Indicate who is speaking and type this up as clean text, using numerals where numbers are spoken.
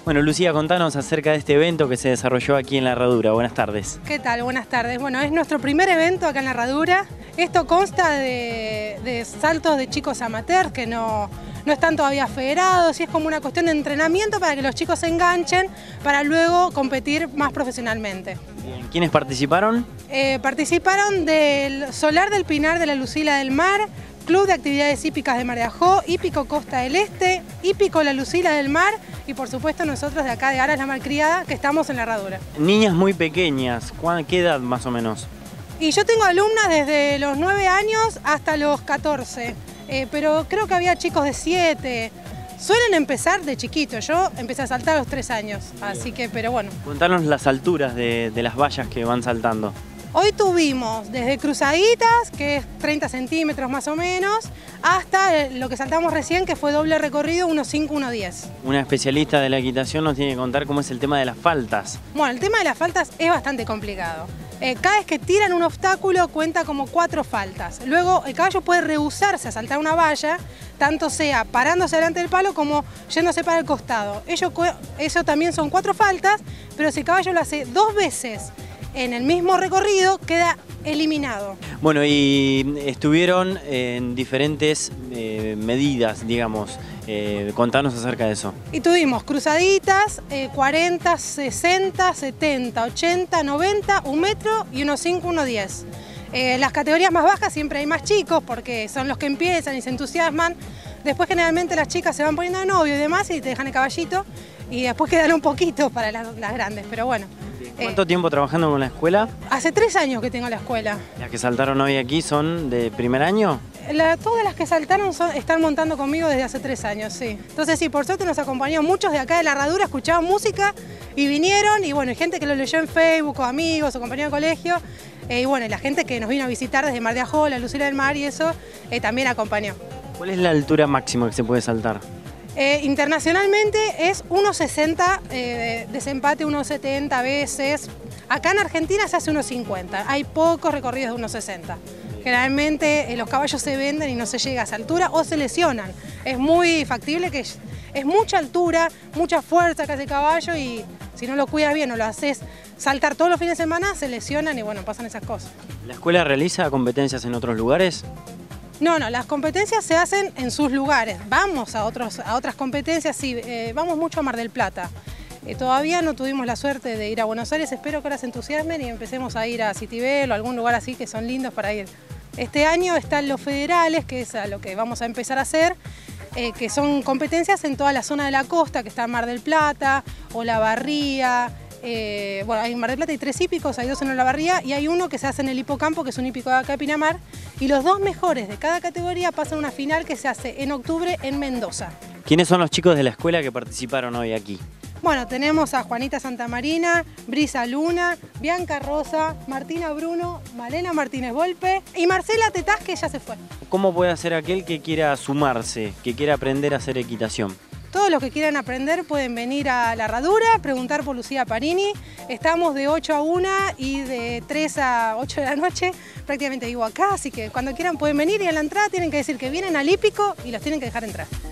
Speaker 1: Bueno, Lucía, contanos acerca de este evento que se desarrolló aquí en La Herradura. Buenas tardes.
Speaker 2: ¿Qué tal? Buenas tardes. Bueno, es nuestro primer evento acá en La Herradura. Esto consta de saltos de chicos amateurs que no están todavía federados y es como una cuestión de entrenamiento para que los chicos se enganchen para luego competir más profesionalmente.
Speaker 1: Bien, ¿quiénes participaron?
Speaker 2: Participaron del Solar del Pinar de la Lucila del Mar, Club de Actividades Hípicas de Mar de Ajó, Hípico Costa del Este, Hípico La Lucila del Mar y por supuesto nosotros de acá de Aras La Malcriada que estamos en La Herradura.
Speaker 1: Niñas muy pequeñas, ¿qué edad más o menos?
Speaker 2: Y yo tengo alumnas desde los 9 años hasta los 14, pero creo que había chicos de 7. Suelen empezar de chiquito, yo empecé a saltar a los 3 años, así que, pero bueno.
Speaker 1: Contanos las alturas de las vallas que van saltando.
Speaker 2: Hoy tuvimos desde cruzaditas, que es 30 centímetros más o menos, hasta lo que saltamos recién, que fue doble recorrido, 1.5, 1.10.
Speaker 1: Una especialista de la equitación nos tiene que contar cómo es el tema de las faltas.
Speaker 2: Bueno, el tema de las faltas es bastante complicado. Cada vez que tiran un obstáculo cuenta como 4 faltas. Luego el caballo puede rehusarse a saltar una valla, tanto sea parándose delante del palo como yéndose para el costado. Eso también son 4 faltas, pero si el caballo lo hace 2 veces en el mismo recorrido, queda eliminado.
Speaker 1: Bueno, y estuvieron en diferentes medidas, digamos. Contanos acerca de eso.
Speaker 2: Y tuvimos cruzaditas, 40, 60, 70, 80, 90, 1 metro y 1.5, 1.10. Las categorías más bajas siempre hay más chicos porque son los que empiezan y se entusiasman. Después generalmente las chicas se van poniendo de novio y demás y te dejan el caballito y después quedan un poquito para las grandes, pero bueno.
Speaker 1: ¿Cuánto tiempo trabajando con la escuela?
Speaker 2: Hace 3 años que tengo la escuela.
Speaker 1: ¿Las que saltaron hoy aquí son de primer año?
Speaker 2: Todas las que saltaron están montando conmigo desde hace 3 años, sí. Entonces sí, por suerte nos acompañó muchos de acá de La Herradura, escuchaban música y vinieron y bueno, hay gente que lo leyó en Facebook o amigos o compañeros de colegio y bueno, y la gente que nos vino a visitar desde Mar de Ajó, La Lucila del Mar y eso también acompañó.
Speaker 1: ¿Cuál es la altura máxima que se puede saltar?
Speaker 2: Internacionalmente es 1.60, desempate 1.70 a veces. Acá en Argentina se hace 1.50, hay pocos recorridos de 1.60. Generalmente los caballos se venden y no se llega a esa altura o se lesionan. Es muy factible que es mucha altura, mucha fuerza que hace el caballo y si no lo cuidas bien o lo haces saltar todos los fines de semana, se lesionan y bueno, pasan esas cosas.
Speaker 1: ¿La escuela realiza competencias en otros lugares?
Speaker 2: No, las competencias se hacen en sus lugares. Vamos a otras competencias, sí, vamos mucho a Mar del Plata. Todavía no tuvimos la suerte de ir a Buenos Aires, espero que ahora se entusiasmen y empecemos a ir a Citibel o algún lugar así que son lindos para ir. Este año están los federales, que es a lo que vamos a empezar a hacer, que son competencias en toda la zona de la costa, que está Mar del Plata, Olavarría. Bueno, en Mar del Plata hay 3 hípicos, hay 2 en Olavarría y hay uno que se hace en el hipocampo, que es un hípico de acá de Pinamar, y los 2 mejores de cada categoría pasan a una final que se hace en octubre en Mendoza.
Speaker 1: ¿Quiénes son los chicos de la escuela que participaron hoy aquí?
Speaker 2: Bueno, tenemos a Juanita Santamarina, Brisa Luna, Bianca Rosa, Martina Bruno, Malena Martínez Volpe y Marcela Tetaz, que ya se fue.
Speaker 1: ¿Cómo puede hacer aquel que quiera sumarse, que quiera aprender a hacer equitación?
Speaker 2: Todos los que quieran aprender pueden venir a La Herradura, preguntar por Lucía Parini. Estamos de 8 a 1 y de 3 a 8 de la noche. Prácticamente vivo acá, así que cuando quieran pueden venir y a la entrada tienen que decir que vienen al hípico y los tienen que dejar entrar.